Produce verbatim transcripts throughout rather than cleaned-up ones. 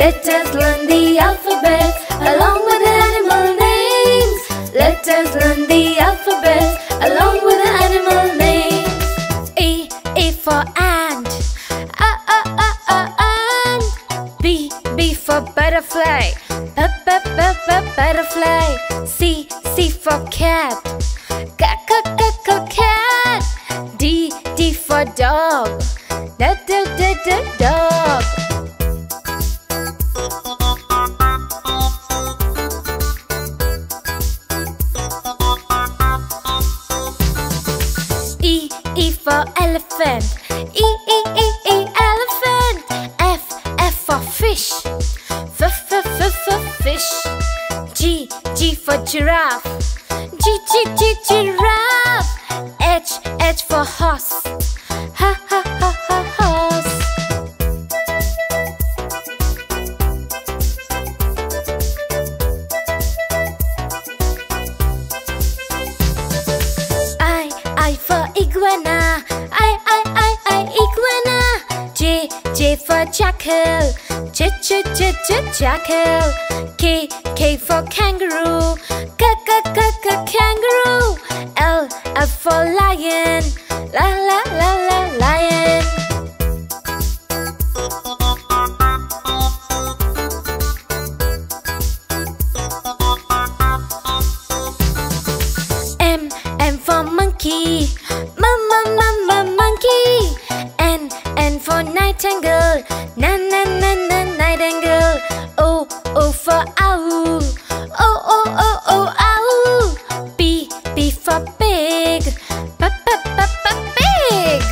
Let us learn the alphabet along with the animal names. Let us learn the alphabet along with the animal names. A, A for ant. A, A, A, A, ant. B, B for butterfly. B, B, B, B, butterfly. C, C for cat. C, C, C, C, cat. D, D for dog. D, D, D, D, dog. E, E for elephant. E, E, E, E, elephant. F, F for fish. F, F, F, F, fish. G, G for giraffe. G, G, G, giraffe. H, H for horse. Ha, ha, ha, ha, horse. I, I for iguana. I, I, I, I, iguana. J, J for jackal. J, J, J, J, jackal. K, K for kangaroo. K, K, K, K, kangaroo. L, L for lion. La, la, la, la, lion. M, M for monkey. M, M, M, M, monkey. N, N for nightingale. Na, na, na, na, nightingale. O, O for owl. O, O, O, O, owl. P, P for pig. P, P, P, P, pig.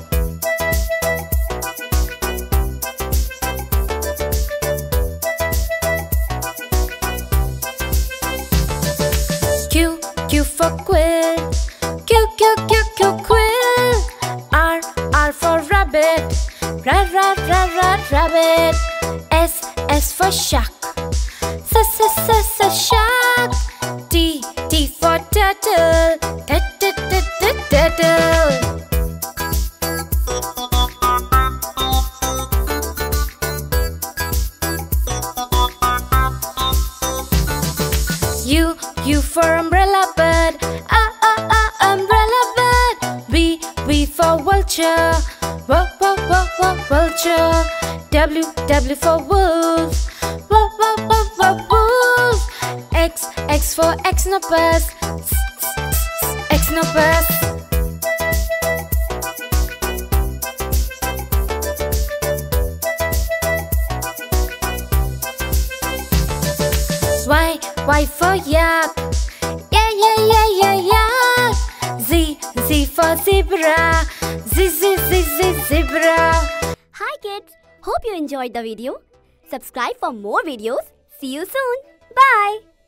Q, Q for quill. Q, Q, Q, Q, quill. R, R for rabbit. Ra, ra, ra, ra, rabbit. S, S for shark. S, S, S, S, shark. T, T for turtle. T, T, T, T, turtle. U, U for umbrella bird. Ah, ah, ah, umbrella bird. V, V for vulture. W, W, W, W, vulture. W, W for wolf. W, W, W, W, wolf. X, X for xenopus. Xenopus. Y, Y for yak. Yeah, yeah, yeah, yeah, yak. Z, Z for zebra. Z, Z, Z, Z, zebra. Hi kids, hope you enjoyed the video. Subscribe for more videos. See you soon. Bye.